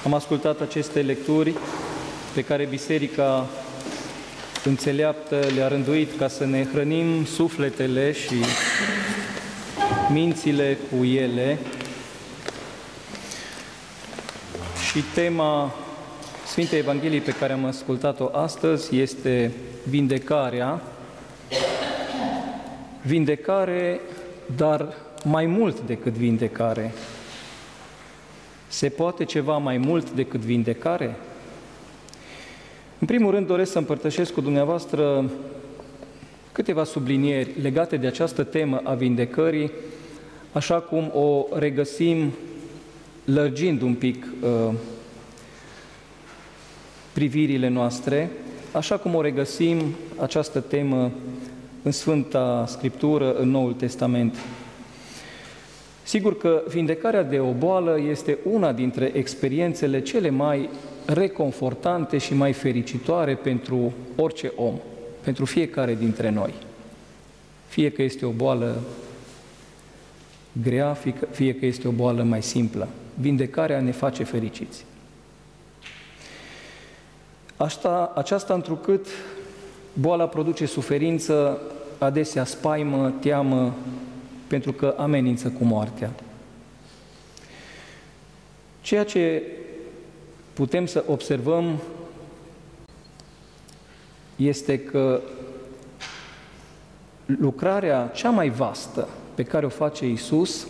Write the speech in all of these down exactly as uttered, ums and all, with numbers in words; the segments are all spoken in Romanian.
Am ascultat aceste lecturi pe care Biserica înțeleaptă le-a rânduit ca să ne hrănim sufletele și mințile cu ele. Și tema Sfintei Evangheliei pe care am ascultat-o astăzi este vindecarea. Vindecare, dar mai mult decât vindecare. Se poate ceva mai mult decât vindecare? În primul rând doresc să împărtășesc cu dumneavoastră câteva sublinieri legate de această temă a vindecării, așa cum o regăsim lărgind un pic uh, privirile noastre, așa cum o regăsim această temă în Sfânta Scriptură, în Noul Testament. Sigur că vindecarea de o boală este una dintre experiențele cele mai reconfortante și mai fericitoare pentru orice om, pentru fiecare dintre noi. Fie că este o boală grea, fie că este o boală mai simplă. Vindecarea ne face fericiți. Asta, aceasta întrucât boala produce suferință, adesea spaimă, teamă, pentru că amenință cu moartea. Ceea ce putem să observăm este că lucrarea cea mai vastă pe care o face Iisus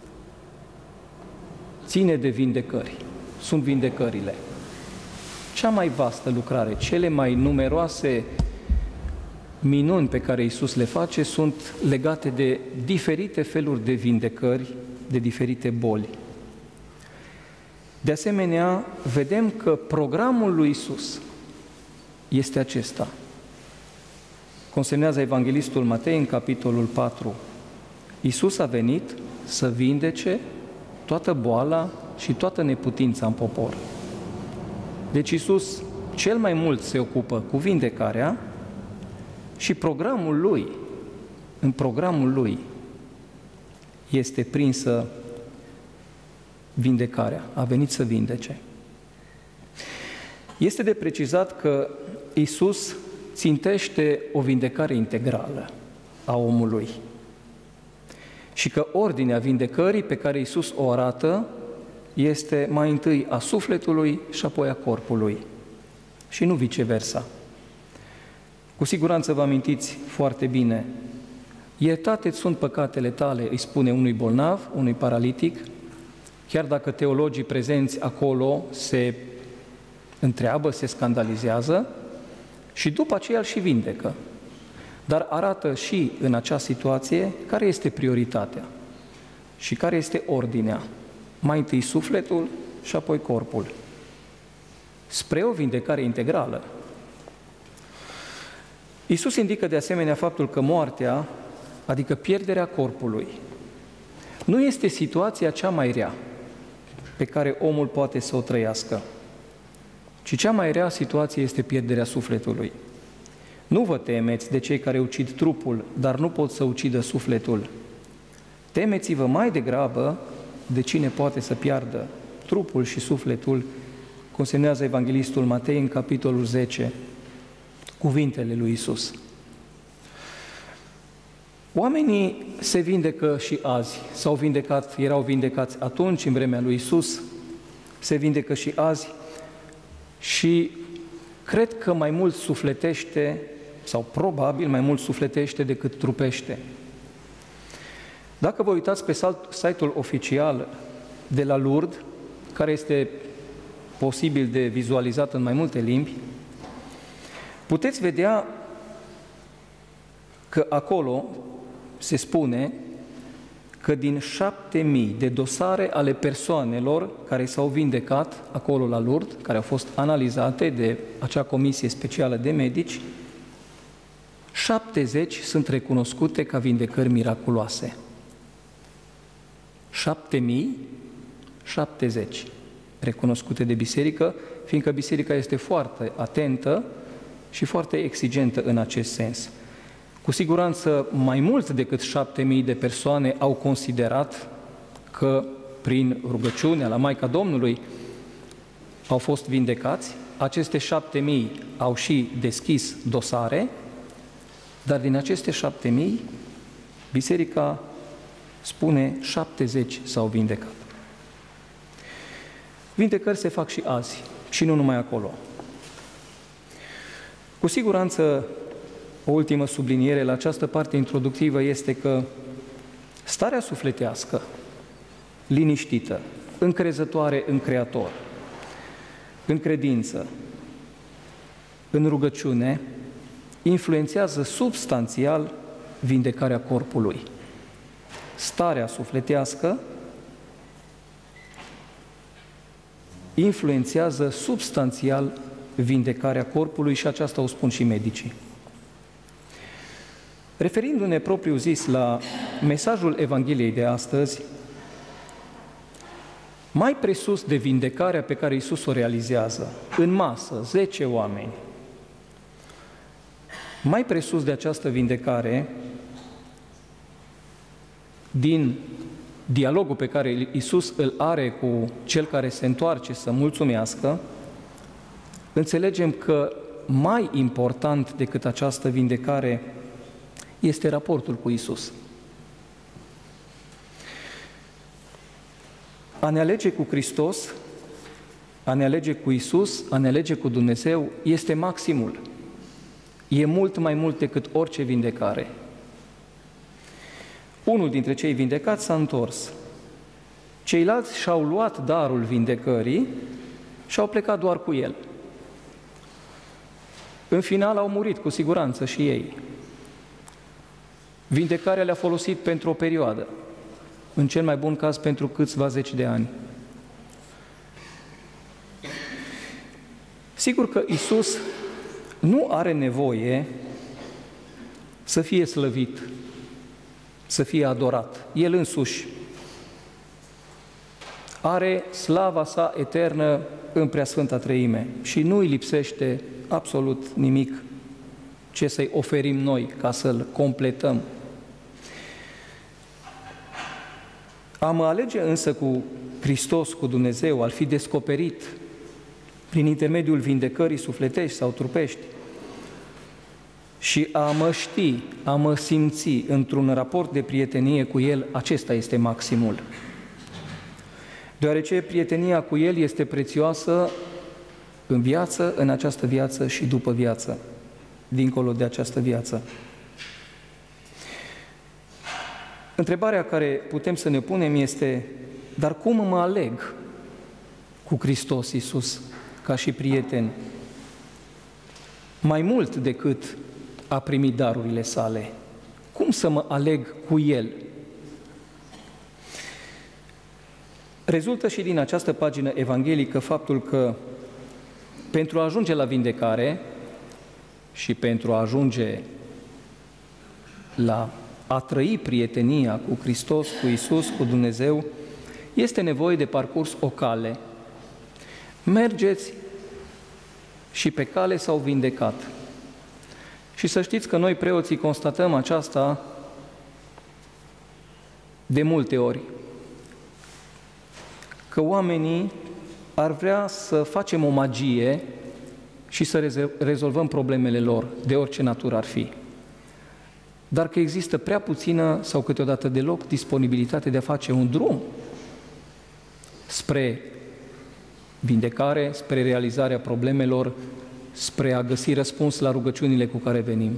ține de vindecări. Sunt vindecările. Cea mai vastă lucrare, cele mai numeroase minuni pe care Iisus le face sunt legate de diferite feluri de vindecări, de diferite boli. De asemenea, vedem că programul lui Iisus este acesta. Consemnează Evanghelistul Matei în capitolul patru. Iisus a venit să vindece toată boala și toată neputința în popor. Deci Iisus cel mai mult se ocupă cu vindecarea și programul Lui, în programul Lui este prinsă vindecarea. A venit să vindece. Este de precizat că Iisus țintește o vindecare integrală a omului și că ordinea vindecării pe care Iisus o arată este mai întâi a sufletului și apoi a corpului și nu viceversa. Cu siguranță vă amintiți foarte bine, iertate-ți sunt păcatele tale, îi spune unui bolnav, unui paralitic, chiar dacă teologii prezenți acolo se întreabă, se scandalizează și după aceea îl și vindecă. Dar arată și în acea situație care este prioritatea și care este ordinea. Mai întâi sufletul și apoi corpul. Spre o vindecare integrală. Iisus indică de asemenea faptul că moartea, adică pierderea corpului, nu este situația cea mai rea pe care omul poate să o trăiască, ci cea mai rea situație este pierderea sufletului. Nu vă temeți de cei care ucid trupul, dar nu pot să ucidă sufletul. Temeți-vă mai degrabă de cine poate să piardă trupul și sufletul, consemnează Evanghelistul Matei în capitolul zece, cuvintele lui Iisus. Oamenii se vindecă și azi, s-au vindecat, erau vindecați atunci, în vremea lui Iisus, se vindecă și azi și cred că mai mult sufletește, sau probabil mai mult sufletește decât trupește. Dacă vă uitați pe site-ul oficial de la Lourdes, care este posibil de vizualizat în mai multe limbi, puteți vedea că acolo se spune că din șapte mii de dosare ale persoanelor care s-au vindecat acolo la Lourdes, care au fost analizate de acea comisie specială de medici, șaptezeci sunt recunoscute ca vindecări miraculoase. șapte mii șaptezeci recunoscute de biserică, fiindcă biserica este foarte atentă și foarte exigentă în acest sens. Cu siguranță, mai mult decât șapte mii de persoane au considerat că, prin rugăciunea la Maica Domnului, au fost vindecați, aceste șapte mii au și deschis dosare, dar din aceste șapte mii, biserica spune șaptezeci s-au vindecat. Vindecări se fac și azi, și nu numai acolo. Cu siguranță, o ultimă subliniere la această parte introductivă este că starea sufletească, liniștită, încrezătoare în Creator, în credință, în rugăciune, influențează substanțial vindecarea corpului. Starea sufletească influențează substanțial vindecarea corpului și aceasta o spun și medicii. Referindu-ne propriu zis la mesajul Evangheliei de astăzi, mai presus de vindecarea pe care Iisus o realizează, în masă, zece oameni, mai presus de această vindecare, din dialogul pe care Iisus îl are cu cel care se întoarce să mulțumească, înțelegem că mai important decât această vindecare este raportul cu Iisus. A ne alege cu Hristos, a ne alege cu Iisus, a ne alege cu Dumnezeu este maximul. E mult mai mult decât orice vindecare. Unul dintre cei vindecați s-a întors. Ceilalți și-au luat darul vindecării și au plecat doar cu el. În final au murit cu siguranță și ei. Vindecarea le-a folosit pentru o perioadă, în cel mai bun caz pentru câțiva zeci de ani. Sigur că Iisus nu are nevoie să fie slăvit, să fie adorat. El însuși are slava sa eternă în Preasfânta Treime și nu îi lipsește absolut nimic ce să-i oferim noi ca să-L completăm. A mă alege însă cu Hristos, cu Dumnezeu, al fi descoperit prin intermediul vindecării sufletești sau trupești și a mă ști, a mă simți într-un raport de prietenie cu El, acesta este maximul. Deoarece prietenia cu El este prețioasă în viață, în această viață și după viață, dincolo de această viață. Întrebarea care putem să ne punem este, dar cum mă aleg cu Hristos Iisus ca și prieten? Mai mult decât a primi darurile sale. Cum să mă aleg cu El? Rezultă și din această pagină evanghelică faptul că pentru a ajunge la vindecare și pentru a ajunge la a trăi prietenia cu Hristos, cu Iisus, cu Dumnezeu, este nevoie de parcurs o cale. Mergeți și pe cale s-au vindecat. Și să știți că noi preoții constatăm aceasta de multe ori, că oamenii ar vrea să facem o magie și să rezolvăm problemele lor, de orice natură ar fi. Dar că există prea puțină sau câteodată deloc disponibilitate de a face un drum spre vindecare, spre realizarea problemelor, spre a găsi răspuns la rugăciunile cu care venim.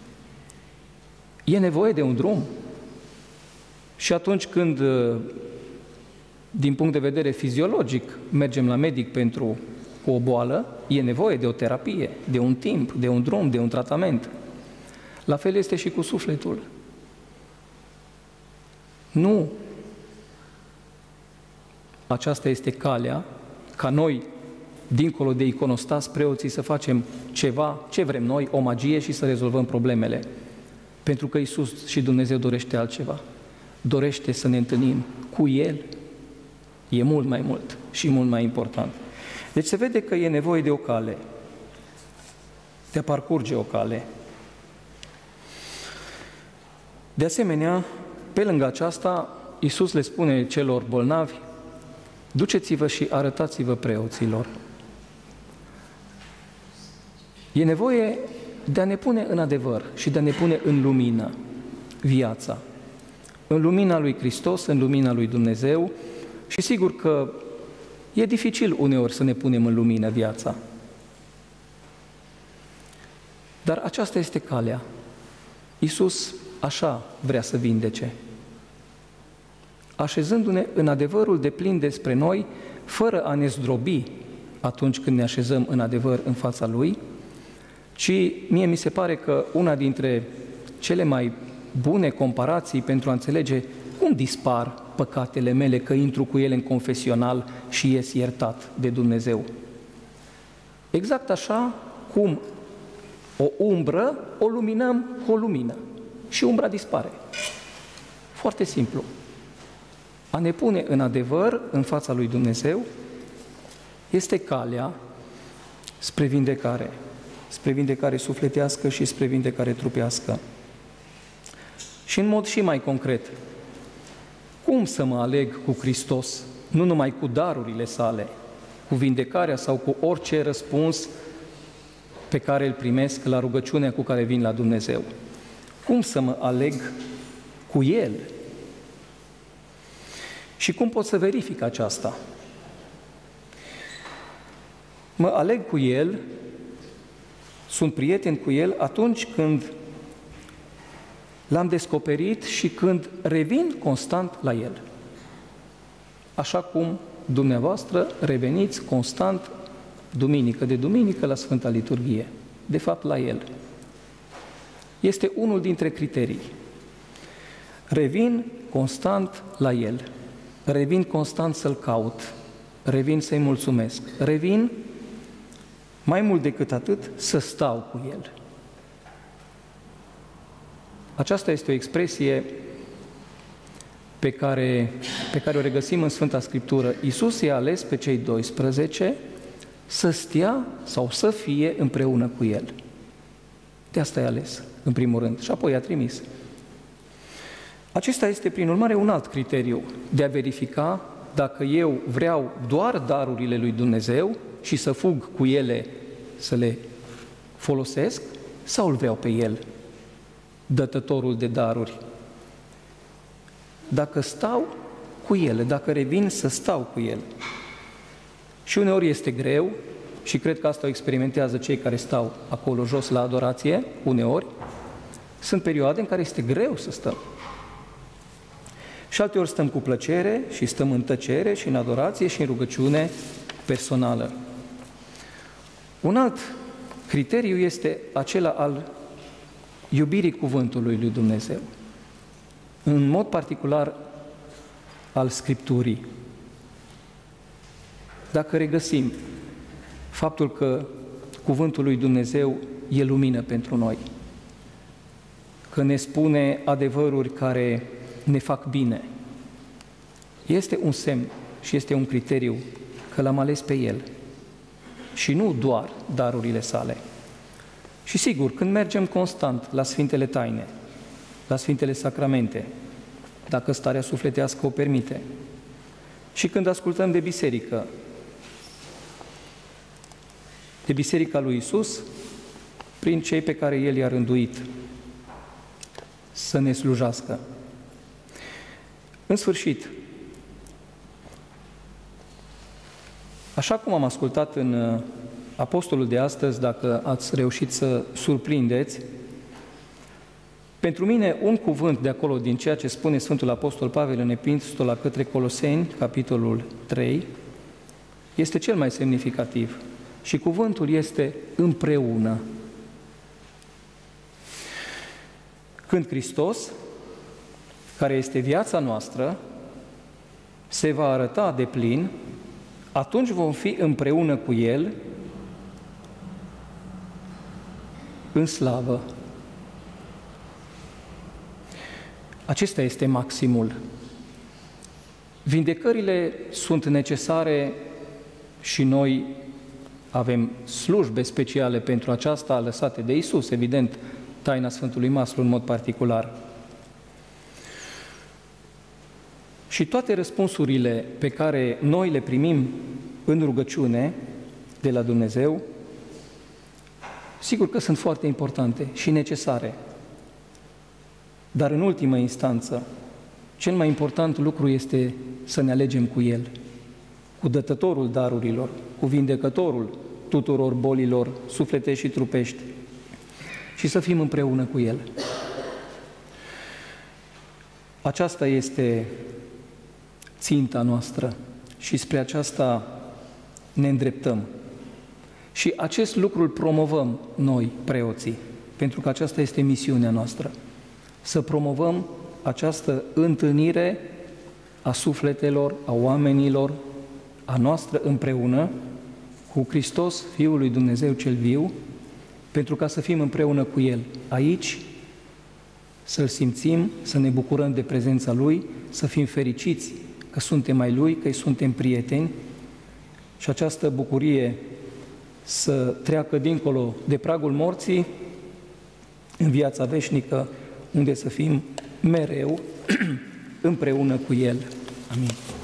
E nevoie de un drum. Și atunci când, din punct de vedere fiziologic, mergem la medic pentru cu o boală, e nevoie de o terapie, de un timp, de un drum, de un tratament. La fel este și cu sufletul. Nu aceasta este calea ca noi, dincolo de iconostas, preoții, să facem ceva, ce vrem noi, o magie și să rezolvăm problemele. Pentru că Iisus și Dumnezeu dorește altceva. Dorește să ne întâlnim cu El. E mult mai mult și mult mai important. Deci se vede că e nevoie de o cale, de a parcurge o cale. De asemenea, pe lângă aceasta, Iisus le spune celor bolnavi, duceți-vă și arătați-vă preoților. E nevoie de a ne pune în adevăr și de a ne pune în lumină viața. În lumina lui Hristos, în lumina lui Dumnezeu și sigur că e dificil uneori să ne punem în lumină viața. Dar aceasta este calea. Iisus așa vrea să vindece. Așezându-ne în adevărul deplin despre noi, fără a ne zdrobi atunci când ne așezăm în adevăr în fața Lui, ci mie mi se pare că una dintre cele mai bune comparații pentru a înțelege cum dispar păcatele mele, că intru cu ele în confesional și ies iertat de Dumnezeu. Exact așa cum o umbră o luminăm cu o lumină și umbra dispare. Foarte simplu. A ne pune în adevăr în fața lui Dumnezeu este calea spre vindecare, spre vindecare sufletească și spre vindecare trupească. Și în mod și mai concret, cum să mă aleg cu Hristos, nu numai cu darurile sale, cu vindecarea sau cu orice răspuns pe care îl primesc la rugăciunea cu care vin la Dumnezeu? Cum să mă aleg cu El? Și cum pot să verific aceasta? Mă aleg cu El, sunt prieten cu El atunci când L-am descoperit și când revin constant la El. Așa cum dumneavoastră reveniți constant, duminică de duminică, la Sfânta Liturghie. De fapt, la El. Este unul dintre criterii. Revin constant la El. Revin constant să-L caut. Revin să-i mulțumesc. Revin, mai mult decât atât, să stau cu El. Aceasta este o expresie pe care, pe care o regăsim în Sfânta Scriptură. Iisus i-a ales pe cei doisprezece să stea sau să fie împreună cu El. De asta i-a ales, în primul rând, și apoi i-a trimis. Acesta este, prin urmare, un alt criteriu de a verifica dacă eu vreau doar darurile lui Dumnezeu și să fug cu ele să le folosesc sau îl vreau pe El, dătătorul de daruri. Dacă stau cu ele, dacă revin să stau cu El. Și uneori este greu, și cred că asta o experimentează cei care stau acolo jos la adorație, uneori, sunt perioade în care este greu să stăm. Și alteori stăm cu plăcere și stăm în tăcere și în adorație și în rugăciune personală. Un alt criteriu este acela al iubirii cuvântului lui Dumnezeu, în mod particular al Scripturii. Dacă regăsim faptul că cuvântul lui Dumnezeu e lumină pentru noi, că ne spune adevăruri care ne fac bine, este un semn și este un criteriu că L-am ales pe El și nu doar darurile sale. Și sigur, când mergem constant la Sfintele Taine, la Sfintele Sacramente, dacă starea sufletească o permite, și când ascultăm de biserică, de Biserica lui Iisus, prin cei pe care El i-a rânduit să ne slujească. În sfârșit, așa cum am ascultat în Apostolul de astăzi, dacă ați reușit să surprindeți, pentru mine un cuvânt de acolo, din ceea ce spune Sfântul Apostol Pavel în Epistola către Coloseni, capitolul trei, este cel mai semnificativ. Și cuvântul este împreună. Când Hristos, care este viața noastră, se va arăta de plin, atunci vom fi împreună cu El în slavă. Acesta este maximul. Vindecările sunt necesare și noi avem slujbe speciale pentru aceasta lăsate de Iisus, evident, taina Sfântului Maslu în mod particular. Și toate răspunsurile pe care noi le primim în rugăciune de la Dumnezeu Sigur că sunt foarte importante și necesare, dar în ultimă instanță, cel mai important lucru este să ne alegem cu El, cu dătătorul darurilor, cu vindecătorul tuturor bolilor sufletești și trupești și să fim împreună cu El. Aceasta este ținta noastră și spre aceasta ne îndreptăm. Și acest lucru îl promovăm noi, preoții, pentru că aceasta este misiunea noastră. Să promovăm această întâlnire a sufletelor, a oamenilor, a noastră împreună cu Hristos, Fiul lui Dumnezeu cel viu, pentru ca să fim împreună cu El aici, să-L simțim, să ne bucurăm de prezența Lui, să fim fericiți că suntem ai Lui, că îi suntem prieteni și această bucurie să treacă dincolo de pragul morții în viața veșnică, unde să fim mereu împreună cu El. Amin.